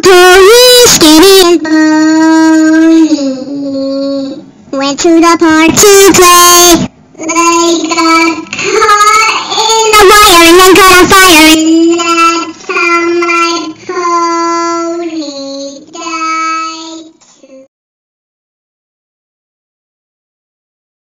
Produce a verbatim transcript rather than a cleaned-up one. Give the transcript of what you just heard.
police getting bullied. Went to the park to play. They got caught in the wiring and caught on fire.